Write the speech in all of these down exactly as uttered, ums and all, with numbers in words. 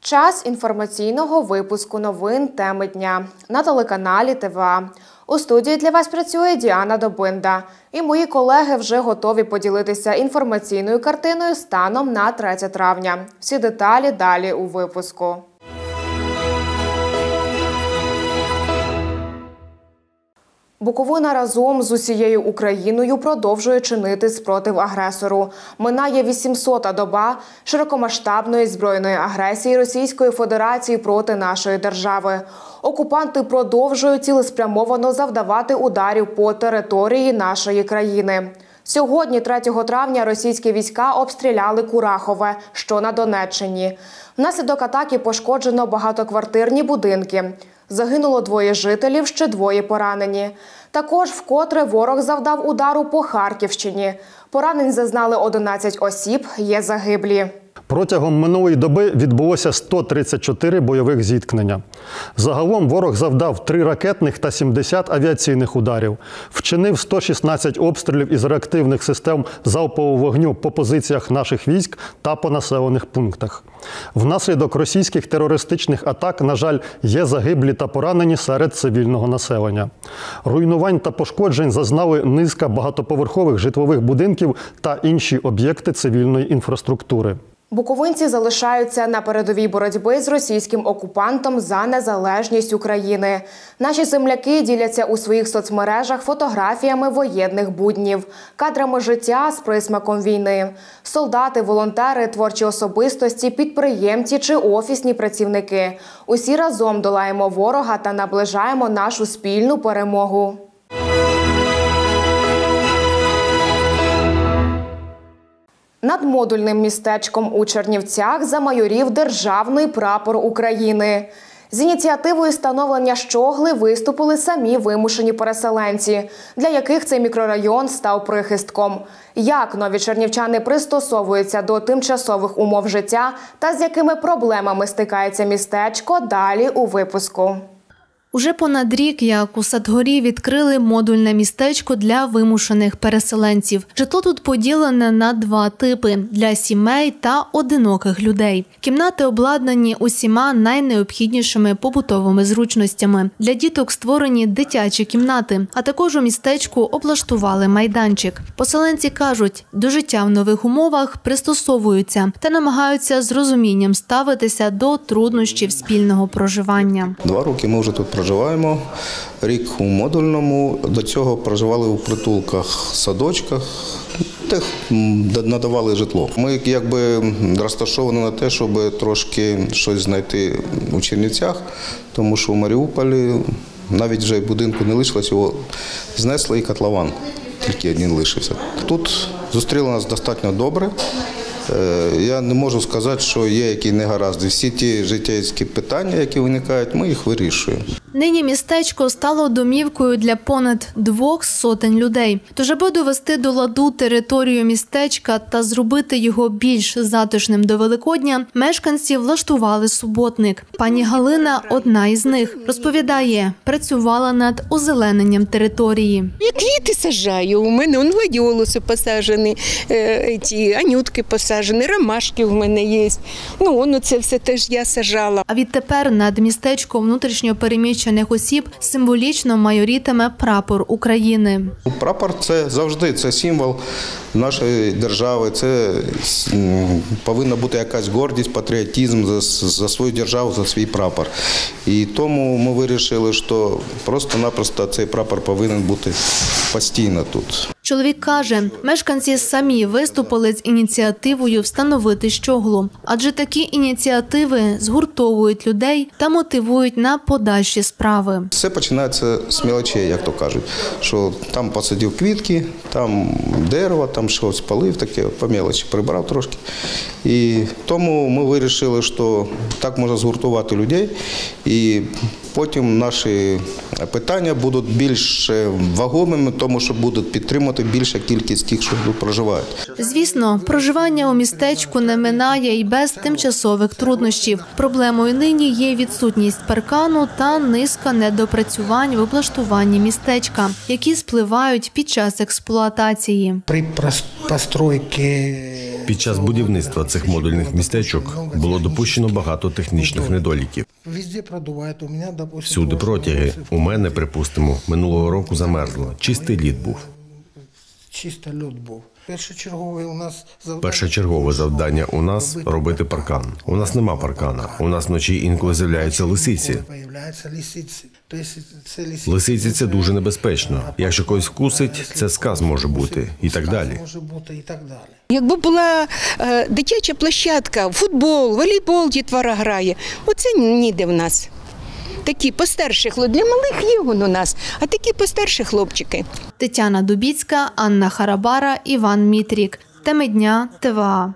Час інформаційного випуску новин «Теми дня» на телеканалі Т В А. У студії для вас працює Діана Добинда. І мої колеги вже готові поділитися інформаційною картиною станом на третє травня. Всі деталі далі у випуску. Буковина разом з усією Україною продовжує чинити спротив агресору. Минає вісімсота доба широкомасштабної збройної агресії Російської Федерації проти нашої держави. Окупанти продовжують цілеспрямовано завдавати ударів по території нашої країни. Сьогодні, третього травня, російські війська обстріляли Курахове, що на Донеччині. Внаслідок атаки пошкоджено багатоквартирні будинки. Загинуло двоє жителів, ще двоє поранені. Також вкотре ворог завдав удару по Харківщині. Поранень зазнали одинадцять осіб, є загиблі. Протягом минулої доби відбулося сто тридцять чотири бойових зіткнення. Загалом ворог завдав три ракетних та сімдесят авіаційних ударів. Вчинив сто шістнадцять обстрілів із реактивних систем залпового вогню по позиціях наших військ та по населених пунктах. Внаслідок російських терористичних атак, на жаль, є загиблі та поранені серед цивільного населення. Руйнувань та пошкоджень зазнали низка багатоповерхових житлових будинків та інші об'єкти цивільної інфраструктури. Буковинці залишаються на передовій боротьби з російським окупантом за незалежність України. Наші земляки діляться у своїх соцмережах фотографіями воєнних буднів, кадрами життя з присмаком війни. Солдати, волонтери, творчі особистості, підприємці чи офісні працівники. Усі разом долаємо ворога та наближаємо нашу спільну перемогу. Над модульним містечком у Чернівцях замайорів державний прапор України. З ініціативою встановлення щогли виступили самі вимушені переселенці, для яких цей мікрорайон став прихистком. Як нові чернівчани пристосовуються до тимчасових умов життя та з якими проблемами стикається містечко, далі у випуску. Уже понад рік, як у Садгорі відкрили модульне містечко для вимушених переселенців. Житло тут поділене на два типи – для сімей та одиноких людей. Кімнати обладнані усіма найнеобхіднішими побутовими зручностями. Для діток створені дитячі кімнати, а також у містечку облаштували майданчик. Поселенці кажуть, до життя в нових умовах пристосовуються та намагаються з розумінням ставитися до труднощів спільного проживання. Два роки ми вже тут проживаємо, рік у модульному, до цього проживали у притулках, садочках, де надавали житло. Ми якби розташовані на те, щоб трошки щось знайти у Чернівцях, тому що у Маріуполі навіть вже будинку не лишилось, його знесли і котлован, тільки один лишився. Тут зустріли нас достатньо добре. Я не можу сказати, що є які негаразди. Всі ті життєві питання, які виникають, ми їх вирішуємо. Нині містечко стало домівкою для понад двох сотень людей. Тож, аби довести до ладу територію містечка та зробити його більш затишним до Великодня, мешканці влаштували суботник. Пані Галина – одна із них. Розповідає, працювала над озелененням території. Я квіти саджаю, у мене он гладіолуси посаджені, ці анютки посаджені, ромашки в мене є. Ну, воно це все теж я саджала. А відтепер над містечком внутрішньо переміщених осіб символічно майорітиме прапор України. Прапор – це завжди це символ нашої держави, це повинна бути якась гордість, патріотизм за, за свою державу, за свій прапор. І тому ми вирішили, що просто-напросто цей прапор повинен бути постійно тут. Чоловік каже, мешканці самі виступили з ініціативою встановити щоглу. Адже такі ініціативи згуртовують людей та мотивують на подальші справи. Все починається з мелочей, як то кажуть. Що там посадив квітки, там дерево, там щось полив, таке по мелочі прибрав трошки. І тому ми вирішили, що так можна згуртувати людей. І потім наші питання будуть більш вагомими, тому що будуть підтримувати більша кількість тих, що тут проживають. Звісно, проживання у містечку не минає і без тимчасових труднощів. Проблемою нині є відсутність паркану та низка недопрацювань в облаштуванні містечка, які спливають під час експлуатації. При постройці Під час будівництва цих модульних містечок було допущено багато технічних недоліків. Всюди протяги. У мене, припустимо, минулого року замерзло. Чистий лід був. Першочергове завдання у нас – робити паркан. У нас нема паркана. У нас вночі інколи з'являються лисиці. Лисиці – це дуже небезпечно. Якщо когось вкусить, це сказ може бути. І так далі. Якби була е, дитяча площадка, футбол, волейбол дітвора грає, оце ніде в нас. Такі постарші хлопці, для малих є у нас, а такі постарші хлопчики. Тетяна Дубіцька, Анна Харабара, Іван Мітрік. Теми дня ТВА.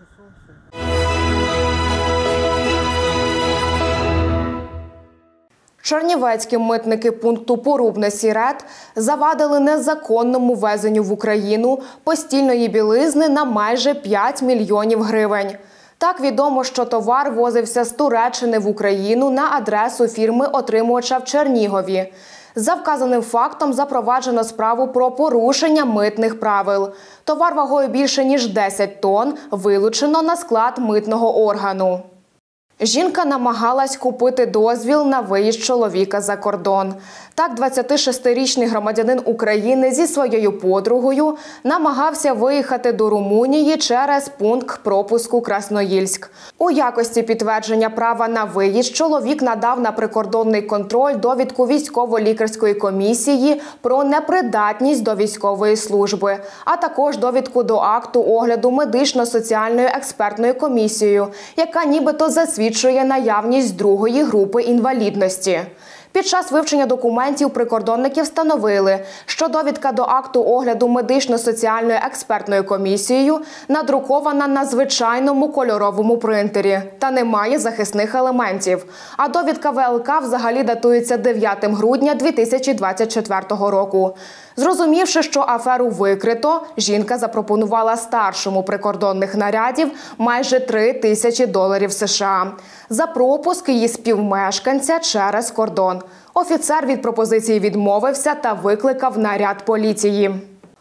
Чернівецькі митники пункту Порубне-Сірет завадили незаконному ввезенню в Україну постільної білизни на майже п'ять мільйонів гривень. Так відомо, що товар возився з Туреччини в Україну на адресу фірми-отримувача в Чернігові. За вказаним фактом запроваджено справу про порушення митних правил. Товар вагою більше ніж десять тонн вилучено на склад митного органу. Жінка намагалась купити дозвіл на виїзд чоловіка за кордон. Так, двадцятишестирічний громадянин України зі своєю подругою намагався виїхати до Румунії через пункт пропуску Красноїльськ. У якості підтвердження права на виїзд чоловік надав на прикордонний контроль довідку військово-лікарської комісії про непридатність до військової служби, а також довідку до акту огляду медично-соціальною експертною комісією, яка нібито засвідчує наявність другої групи інвалідності. Під час вивчення документів прикордонники встановили, що довідка до акту огляду медично-соціальною експертною комісією надрукована на звичайному кольоровому принтері та не має захисних елементів. А довідка В Л К взагалі датується дев'ятого грудня дві тисячі двадцять четвертого року. Зрозумівши, що аферу викрито, жінка запропонувала старшому прикордонних нарядів майже три тисячі доларів США за пропуск її співмешканця через кордон. Офіцер від пропозиції відмовився та викликав наряд поліції.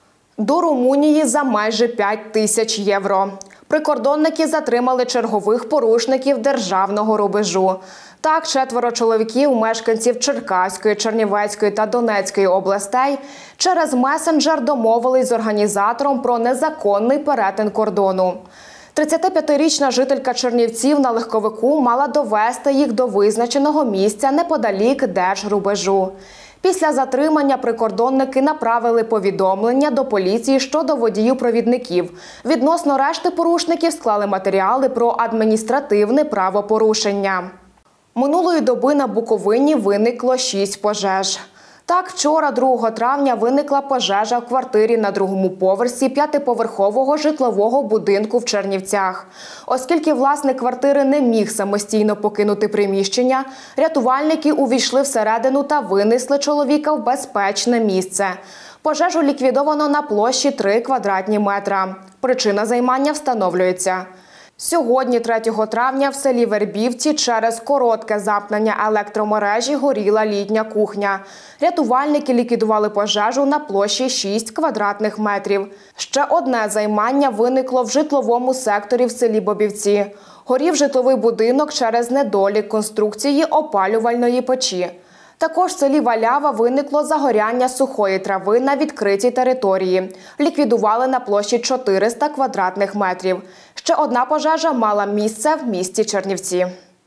До Румунії за майже п'ять тисяч євро. Прикордонники затримали чергових порушників державного рубежу. Так, четверо чоловіків, мешканців Черкаської, Чернівецької та Донецької областей, через месенджер домовились з організатором про незаконний перетин кордону. тридцятип'ятирічна жителька Чернівців на легковику мала довести їх до визначеного місця неподалік держрубежу. Після затримання прикордонники направили повідомлення до поліції щодо водіїв-провідників. Відносно решти порушників склали матеріали про адміністративне правопорушення. Минулої доби на Буковині виникло шість пожеж. Так, вчора, другого травня, виникла пожежа в квартирі на другому поверсі п'ятиповерхового житлового будинку в Чернівцях. Оскільки власник квартири не міг самостійно покинути приміщення, рятувальники увійшли всередину та винесли чоловіка в безпечне місце. Пожежу ліквідовано на площі три квадратні метра. Причина займання встановлюється. Сьогодні, третього травня, в селі Вербівці через коротке замкнення електромережі горіла літня кухня. Рятувальники ліквідували пожежу на площі шість квадратних метрів. Ще одне займання виникло в житловому секторі в селі Бобівці. Горів житловий будинок через недолік конструкції опалювальної печі. Також в селі Валява виникло загоряння сухої трави на відкритій території. Ліквідували на площі чотириста квадратних метрів. Ще одна пожежа мала місце в місті Чернівці.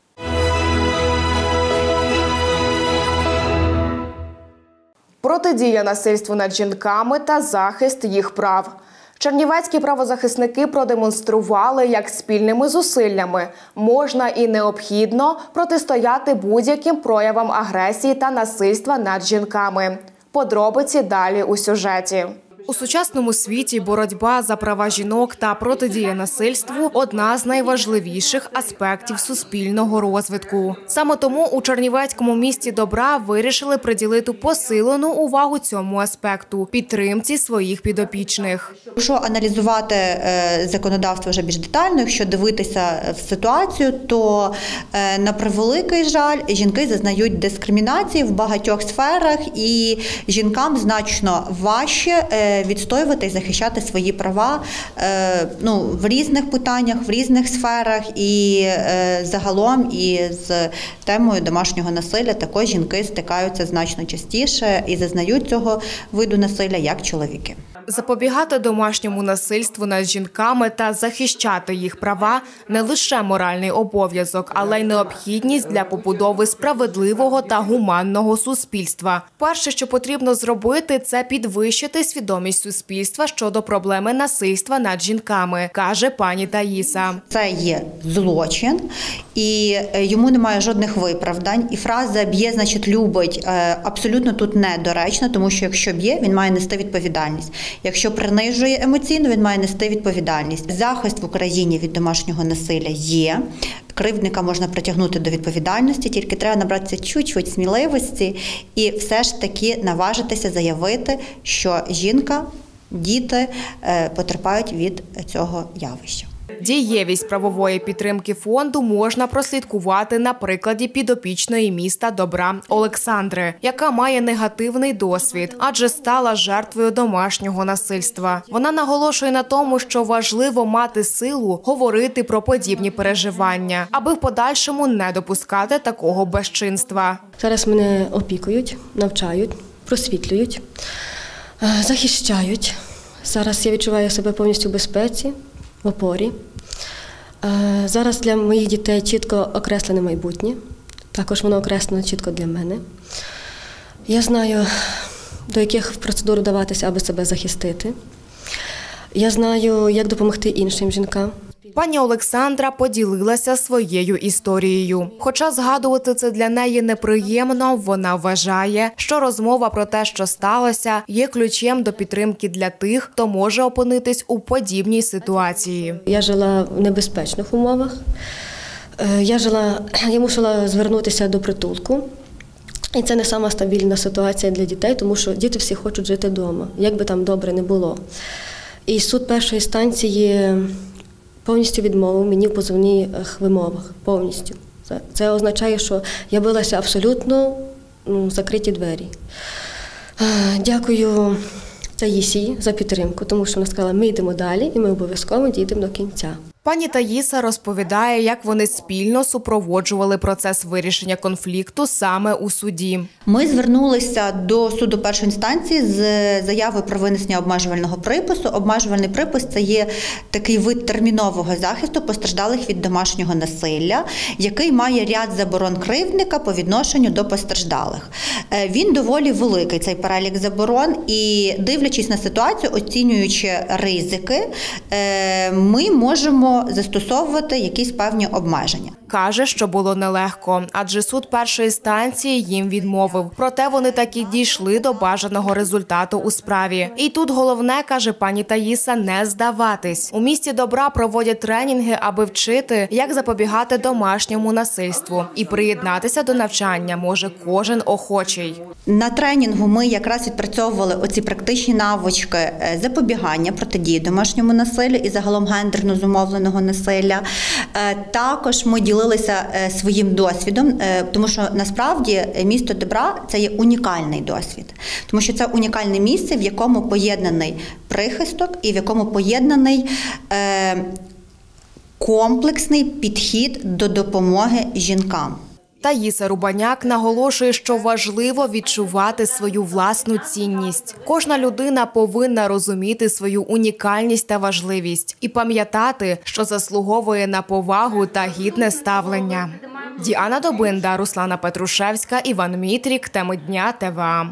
Протидія насильству над жінками та захист їх прав. Чернівецькі правозахисники продемонстрували, як спільними зусиллями можна і необхідно протистояти будь-яким проявам агресії та насильства над жінками. Подробиці далі у сюжеті. У сучасному світі боротьба за права жінок та протидія насильству – одна з найважливіших аспектів суспільного розвитку. Саме тому у Чернівецькому місті добра вирішили приділити посилену увагу цьому аспекту – підтримці своїх підопічних. Якщо аналізувати законодавство вже більш детально, якщо дивитися в ситуацію, то, на превеликий жаль, жінки зазнають дискримінації в багатьох сферах, і жінкам значно важче відстоювати і захищати свої права ну, в різних питаннях, в різних сферах і загалом і з темою домашнього насилля також жінки стикаються значно частіше і зазнають цього виду насилля як чоловіки. Запобігати домашньому насильству над жінками та захищати їх права – не лише моральний обов'язок, але й необхідність для побудови справедливого та гуманного суспільства. Перше, що потрібно зробити – це підвищити свідомість суспільства щодо проблеми насильства над жінками, каже пані Таїса. Це є злочин, і йому немає жодних виправдань. І фраза «б'є, значить любить» абсолютно тут недоречна, тому що якщо б'є, він має нести відповідальність. Якщо принижує емоційно, він має нести відповідальність. Захист в Україні від домашнього насилля є. Кривдника можна притягнути до відповідальності, тільки треба набратися чуть-чуть сміливості і все ж таки наважитися заявити, що жінка, діти потерпають від цього явища. Дієвість правової підтримки фонду можна прослідкувати на прикладі підопічної міста Добра Олександри, яка має негативний досвід, адже стала жертвою домашнього насильства. Вона наголошує на тому, що важливо мати силу говорити про подібні переживання, аби в подальшому не допускати такого безчинства. Зараз мене опікують, навчають, просвітлюють, захищають. Зараз я відчуваю себе повністю в безпеці, в опорі. Зараз для моїх дітей чітко окреслене майбутнє. Також воно окреслено чітко для мене. Я знаю, до яких процедур вдаватися, аби себе захистити. Я знаю, як допомогти іншим жінкам. Пані Олександра поділилася своєю історією. Хоча згадувати це для неї неприємно, вона вважає, що розмова про те, що сталося, є ключем до підтримки для тих, хто може опинитись у подібній ситуації. Я жила в небезпечних умовах. Я жила, я мусила звернутися до притулку. І це не сама стабільна ситуація для дітей, тому що діти всі хочуть жити вдома, як би там добре не було. І суд першої інстанції повністю відмовив мені в позовних вимовах. Повністю. Це, це означає, що я билася абсолютно ну, закриті двері. Дякую Таїсії за підтримку, тому що вона сказала, ми йдемо далі і ми обов'язково дійдемо до кінця. Пані Таїса розповідає, як вони спільно супроводжували процес вирішення конфлікту саме у суді. Ми звернулися до суду першої інстанції з заявою про винесення обмежувального припису. Обмежувальний припис – це є такий вид термінового захисту постраждалих від домашнього насилля, який має ряд заборон кривдника по відношенню до постраждалих. Він доволі великий, цей перелік заборон, і дивлячись на ситуацію, оцінюючи ризики, ми можемо застосовувати якісь певні обмеження. Каже, що було нелегко, адже суд першої інстанції їм відмовив. Проте вони таки дійшли до бажаного результату у справі. І тут головне, каже пані Таїса, не здаватись. У місті Добра проводять тренінги, аби вчити, як запобігати домашньому насильству. І приєднатися до навчання може кожен охочий. На тренінгу ми якраз відпрацьовували оці практичні навички запобігання, протидії домашньому насиллю і загалом гендерно зумовленого насилля. Також ми ділилися своїм досвідом, тому що насправді місто Добра – це є унікальний досвід. Тому що це унікальне місце, в якому поєднаний прихисток і в якому поєднаний комплексний підхід до допомоги жінкам. Таїса Рубаняк наголошує, що важливо відчувати свою власну цінність. Кожна людина повинна розуміти свою унікальність та важливість і пам'ятати, що заслуговує на повагу та гідне ставлення. Діана Добинда, Руслана Петрушевська, Іван Мітрік. Теми дня ТВА.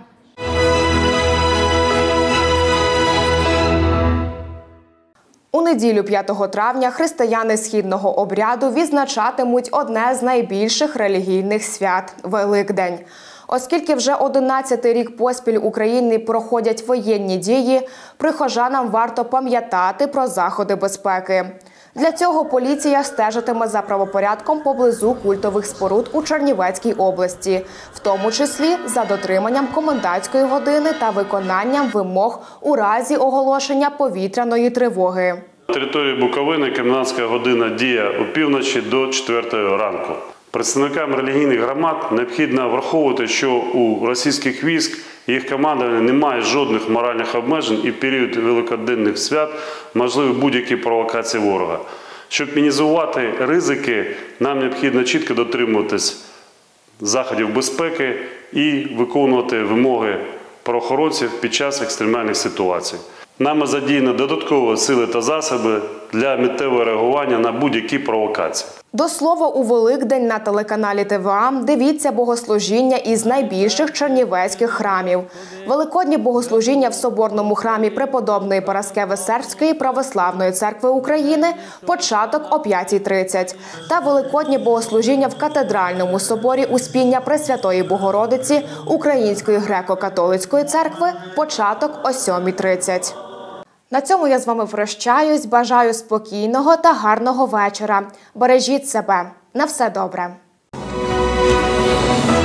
У неділю п'ятого травня християни східного обряду відзначатимуть одне з найбільших релігійних свят – Великдень. Оскільки вже одинадцятий рік поспіль України проходять воєнні дії, прихожанам варто пам'ятати про заходи безпеки. Для цього поліція стежитиме за правопорядком поблизу культових споруд у Чернівецькій області, в тому числі за дотриманням комендантської години та виконанням вимог у разі оголошення повітряної тривоги. На території Буковини комендантська година діє опівночі до четвертої ранку. Представникам релігійних громад необхідно враховувати, що у російських військ Їх командування не має жодних моральних обмежень і в період великоденних свят можливі будь-які провокації ворога. Щоб мінімізувати ризики, нам необхідно чітко дотримуватись заходів безпеки і виконувати вимоги правоохоронців під час екстремальних ситуацій. Нами задіяно додаткові сили та засоби для миттєвого реагування на будь-які провокації. До слова, у Великдень на телеканалі Т В А дивіться богослужіння із найбільших чернівецьких храмів. Великодні богослужіння в Соборному храмі Преподобної Параскеви Сербської Православної Церкви України – початок о п'ятій тридцять. Та Великодні богослужіння в Катедральному соборі Успіння Пресвятої Богородиці Української греко-католицької церкви – початок о сьомій тридцять. На цьому я з вами прощаюсь. Бажаю спокійного та гарного вечора. Бережіть себе. На все добре.